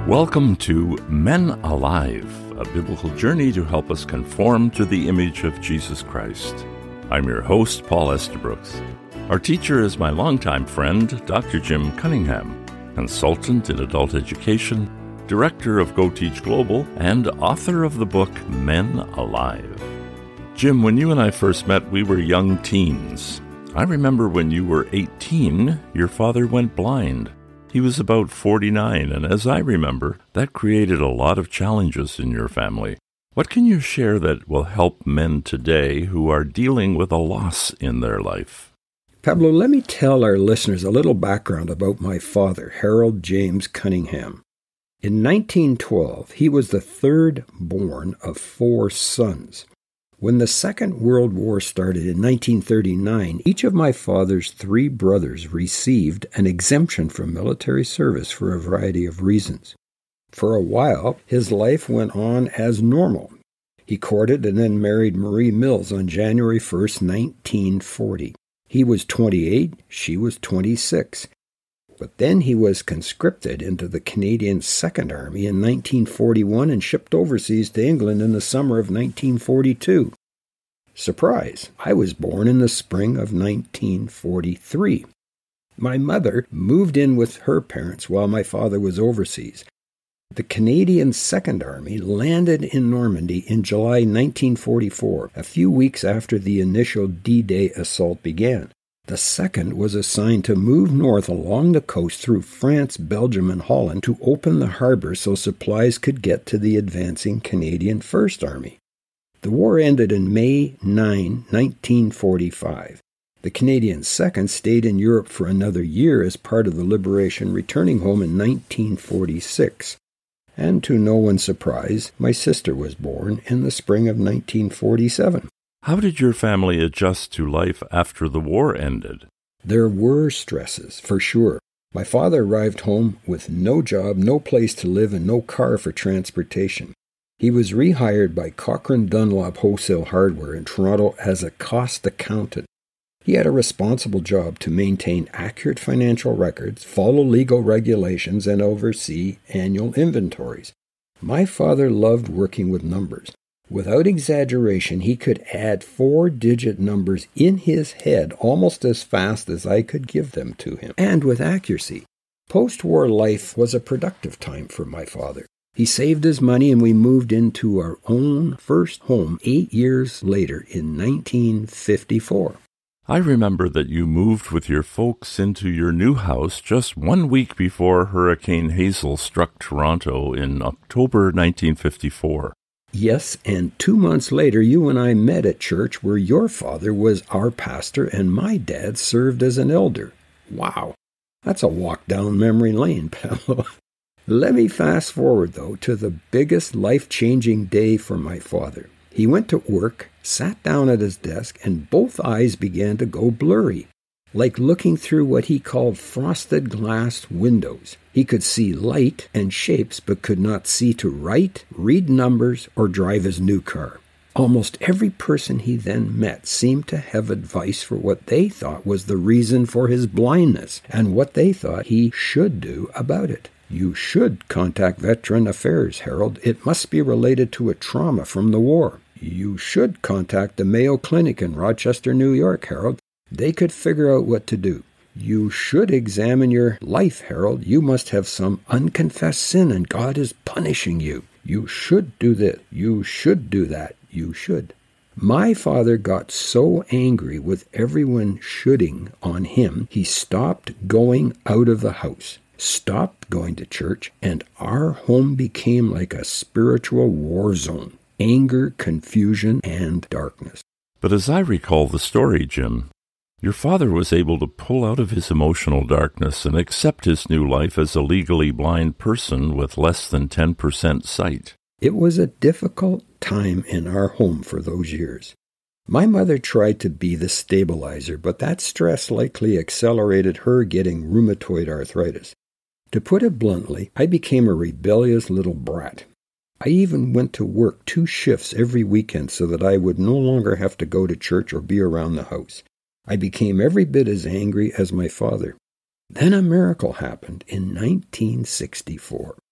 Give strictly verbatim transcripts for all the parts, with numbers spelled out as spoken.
Welcome to Men Alive, a biblical journey to help us conform to the image of Jesus Christ. I'm your host, Paul Estabrooks. Our teacher is my longtime friend, Doctor Jim Cunningham, consultant in adult education, director of Go Teach Global, and author of the book Men Alive. Jim, when you and I first met, we were young teens. I remember when you were eighteen, your father went blind. He was about forty-nine, and as I remember, that created a lot of challenges in your family. What can you share that will help men today who are dealing with a loss in their life? Pablo, let me tell our listeners a little background about my father, Harold James Cunningham. In nineteen twelve, he was the third born of four sons. When the Second World War started in nineteen thirty-nine, each of my father's three brothers received an exemption from military service for a variety of reasons. For a while, his life went on as normal. He courted and then married Marie Mills on January first, nineteen forty. He was twenty-eight, she was twenty-six. But then he was conscripted into the Canadian Second Army in nineteen forty-one and shipped overseas to England in the summer of nineteen forty-two. Surprise! I was born in the spring of nineteen forty-three. My mother moved in with her parents while my father was overseas. The Canadian Second Army landed in Normandy in July nineteen forty-four, a few weeks after the initial D-Day assault began. The second was assigned to move north along the coast through France, Belgium, and Holland to open the harbor so supplies could get to the advancing Canadian First Army. The war ended on May ninth, nineteen forty-five. The Canadian Second stayed in Europe for another year as part of the liberation, returning home in nineteen forty-six. And to no one's surprise, my sister was born in the spring of nineteen forty-seven. How did your family adjust to life after the war ended? There were stresses, for sure. My father arrived home with no job, no place to live, and no car for transportation. He was rehired by Cochrane Dunlop Wholesale Hardware in Toronto as a cost accountant. He had a responsible job to maintain accurate financial records, follow legal regulations, and oversee annual inventories. My father loved working with numbers. Without exaggeration, he could add four-digit numbers in his head almost as fast as I could give them to him, and with accuracy. Post-war life was a productive time for my father. He saved his money and we moved into our own first home eight years later in nineteen fifty-four. I remember that you moved with your folks into your new house just one week before Hurricane Hazel struck Toronto in October nineteen fifty-four. Yes, and two months later, you and I met at church where your father was our pastor and my dad served as an elder. Wow, that's a walk down memory lane, Pablo. Let me fast forward, though, to the biggest life-changing day for my father. He went to work, sat down at his desk, and both eyes began to go blurry, like looking through what he called frosted glass windows. He could see light and shapes, but could not see to write, read numbers, or drive his new car. Almost every person he then met seemed to have advice for what they thought was the reason for his blindness, and what they thought he should do about it. You should contact Veteran Affairs, Harold. It must be related to a trauma from the war. You should contact the Mayo Clinic in Rochester, New York, Harold. They could figure out what to do. You should examine your life, Harold. You must have some unconfessed sin and God is punishing you. You should do this. You should do that. You should. My father got so angry with everyone shoulding on him, he stopped going out of the house, stopped going to church, and our home became like a spiritual war zone. Anger, confusion, and darkness. But as I recall the story, Jim, your father was able to pull out of his emotional darkness and accept his new life as a legally blind person with less than ten percent sight. It was a difficult time in our home for those years. My mother tried to be the stabilizer, but that stress likely accelerated her getting rheumatoid arthritis. To put it bluntly, I became a rebellious little brat. I even went to work two shifts every weekend so that I would no longer have to go to church or be around the house. I became every bit as angry as my father. Then a miracle happened in nineteen sixty-four.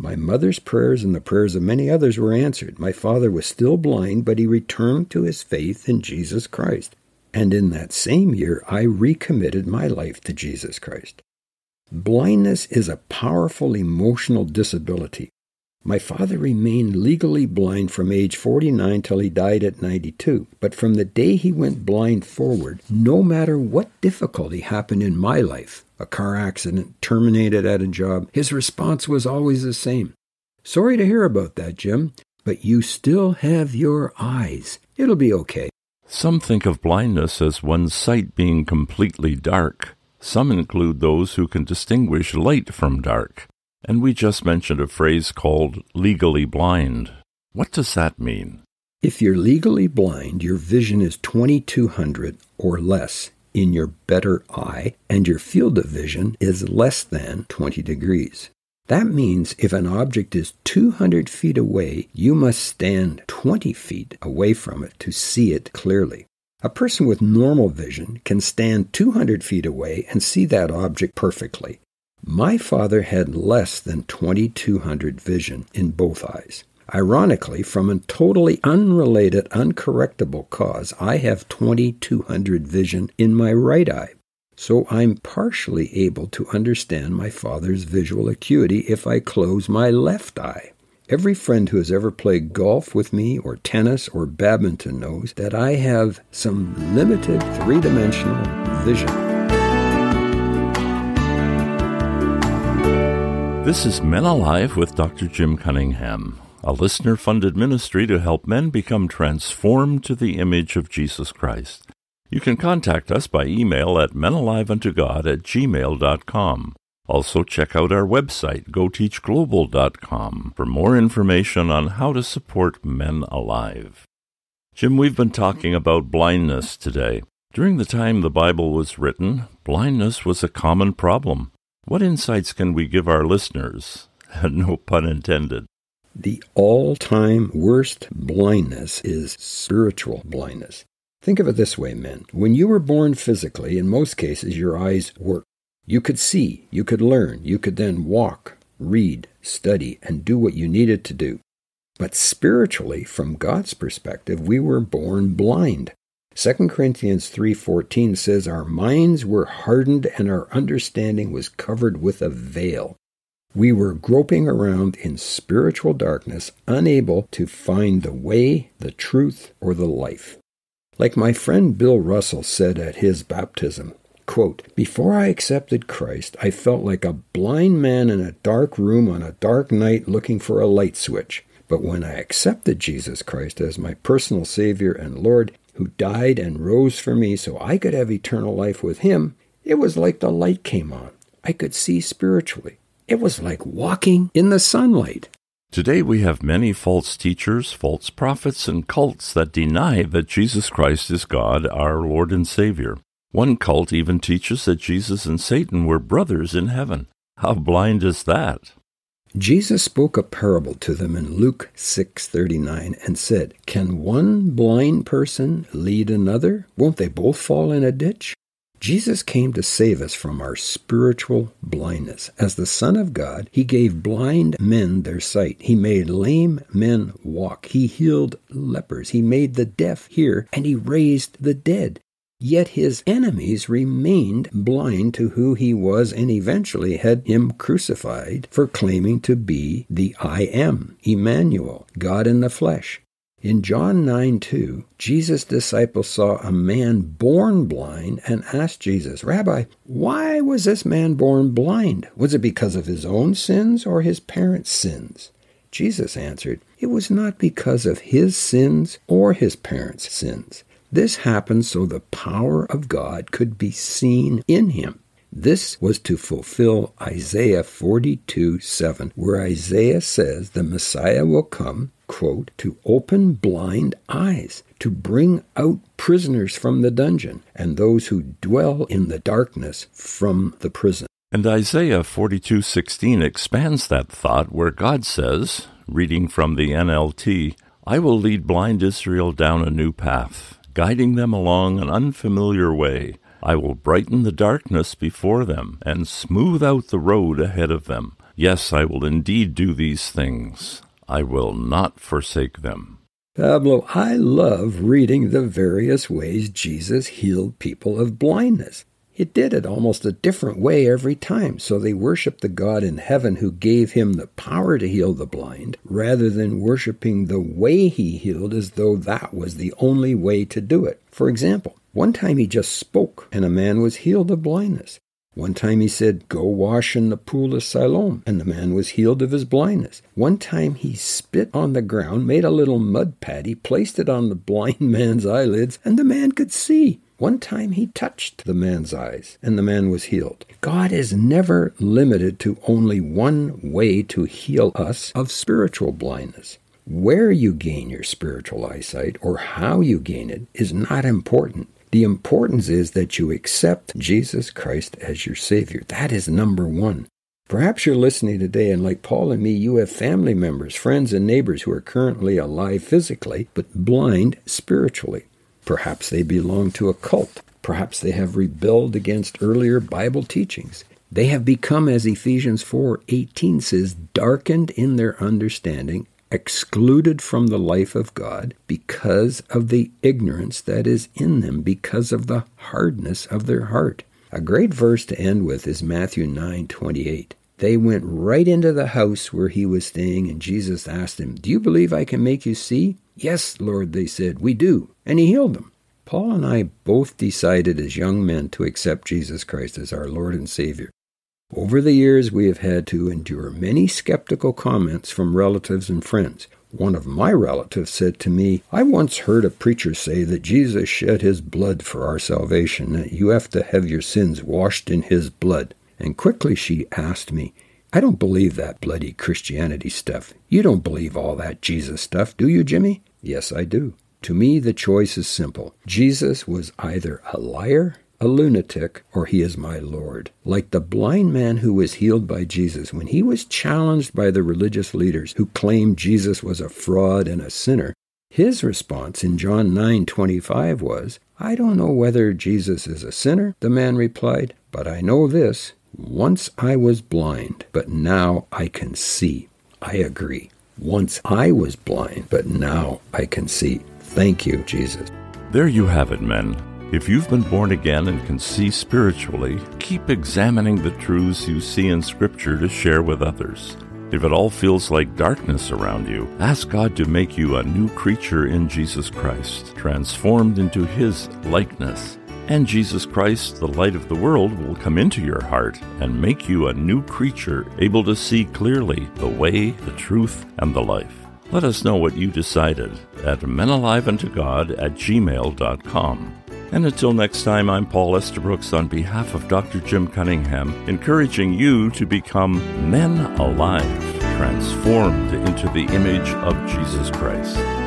My mother's prayers and the prayers of many others were answered. My father was still blind, but he returned to his faith in Jesus Christ. And in that same year, I recommitted my life to Jesus Christ. Blindness is a powerful emotional disability. My father remained legally blind from age forty-nine till he died at ninety-two. But from the day he went blind forward, no matter what difficulty happened in my life, a car accident, terminated at a job, his response was always the same. Sorry to hear about that, Jim, but you still have your eyes. It'll be okay. Some think of blindness as one's sight being completely dark. Some include those who can distinguish light from dark. And we just mentioned a phrase called legally blind. What does that mean? If you're legally blind, your vision is twenty-two hundred or less in your better eye, and your field of vision is less than twenty degrees. That means if an object is two hundred feet away, you must stand twenty feet away from it to see it clearly. A person with normal vision can stand two hundred feet away and see that object perfectly. My father had less than twenty-two hundred vision in both eyes. Ironically, from a totally unrelated, uncorrectable cause, I have twenty-two hundred vision in my right eye. So I'm partially able to understand my father's visual acuity if I close my left eye. Every friend who has ever played golf with me or tennis or badminton knows that I have some limited three-dimensional vision. This is Men Alive with Doctor Jim Cunningham, a listener-funded ministry to help men become transformed to the image of Jesus Christ. You can contact us by email at menaliveuntogod at gmail dot com. Also, check out our website, go teach global dot com, for more information on how to support Men Alive. Jim, we've been talking about blindness today. During the time the Bible was written, blindness was a common problem. What insights can we give our listeners? No pun intended. The all-time worst blindness is spiritual blindness. Think of it this way, men. When you were born physically, in most cases, your eyes worked. You could see, you could learn, you could then walk, read, study, and do what you needed to do. But spiritually, from God's perspective, we were born blind. Second Corinthians three fourteen says, our minds were hardened and our understanding was covered with a veil. We were groping around in spiritual darkness, unable to find the way, the truth, or the life. Like my friend Bill Russell said at his baptism, quote, before I accepted Christ, I felt like a blind man in a dark room on a dark night looking for a light switch. But when I accepted Jesus Christ as my personal Savior and Lord, who died and rose for me so I could have eternal life with Him, it was like the light came on. I could see spiritually. It was like walking in the sunlight. Today we have many false teachers, false prophets, and cults that deny that Jesus Christ is God, our Lord and Savior. One cult even teaches that Jesus and Satan were brothers in heaven. How blind is that? Jesus spoke a parable to them in Luke six thirty-nine and said, can one blind person lead another? Won't they both fall in a ditch? Jesus came to save us from our spiritual blindness. As the Son of God, He gave blind men their sight. He made lame men walk. He healed lepers. He made the deaf hear, and He raised the dead. Yet His enemies remained blind to who He was and eventually had Him crucified for claiming to be the I Am, Emmanuel, God in the flesh. In John nine two, Jesus' disciples saw a man born blind and asked Jesus, Rabbi, why was this man born blind? Was it because of his own sins or his parents' sins? Jesus answered, it was not because of his sins or his parents' sins. This happened so the power of God could be seen in him. This was to fulfill Isaiah forty-two seven, where Isaiah says the Messiah will come, quote, to open blind eyes, to bring out prisoners from the dungeon, and those who dwell in the darkness from the prison. And Isaiah forty-two sixteen expands that thought where God says, reading from the N L T, I will lead blind Israel down a new path, guiding them along an unfamiliar way. I will brighten the darkness before them and smooth out the road ahead of them. Yes, I will indeed do these things. I will not forsake them. Pablo, I love reading the various ways Jesus healed people of blindness. He did it almost a different way every time, so they worshiped the God in heaven who gave him the power to heal the blind, rather than worshiping the way he healed as though that was the only way to do it. For example, one time he just spoke, and a man was healed of blindness. One time he said, "Go wash in the pool of Siloam," and the man was healed of his blindness. One time he spit on the ground, made a little mud patty, placed it on the blind man's eyelids, and the man could see. One time he touched the man's eyes, and the man was healed. God is never limited to only one way to heal us of spiritual blindness. Where you gain your spiritual eyesight, or how you gain it, is not important. The importance is that you accept Jesus Christ as your Savior. That is number one. Perhaps you're listening today, and like Paul and me, you have family members, friends, and neighbors who are currently alive physically, but blind spiritually. Perhaps they belong to a cult. Perhaps they have rebelled against earlier Bible teachings. They have become, as Ephesians four eighteen says, darkened in their understanding, excluded from the life of God because of the ignorance that is in them, because of the hardness of their heart. A great verse to end with is Matthew nine twenty-eight. They went right into the house where he was staying, and Jesus asked him, "Do you believe I can make you see?" "Yes, Lord," they said, "we do." And he healed them. Paul and I both decided as young men to accept Jesus Christ as our Lord and Savior. Over the years, we have had to endure many skeptical comments from relatives and friends. One of my relatives said to me, "I once heard a preacher say that Jesus shed his blood for our salvation, that you have to have your sins washed in his blood." And quickly she asked me, "I don't believe that bloody Christianity stuff. You don't believe all that Jesus stuff, do you, Jimmy?" "Yes, I do." To me, the choice is simple. Jesus was either a liar, a lunatic, or he is my Lord. Like the blind man who was healed by Jesus, when he was challenged by the religious leaders who claimed Jesus was a fraud and a sinner, his response in John nine twenty-five was, "I don't know whether Jesus is a sinner," the man replied, "but I know this, once I was blind, but now I can see." I agree. Once I was blind, but now I can see. Thank you, Jesus. There you have it, men. If you've been born again and can see spiritually, keep examining the truths you see in Scripture to share with others. If it all feels like darkness around you, ask God to make you a new creature in Jesus Christ, transformed into His likeness. And Jesus Christ, the light of the world, will come into your heart and make you a new creature, able to see clearly the way, the truth, and the life. Let us know what you decided at men alive unto god at gmail dot com. And until next time, I'm Paul Estabrooks on behalf of Doctor Jim Cunningham, encouraging you to become men alive, transformed into the image of Jesus Christ.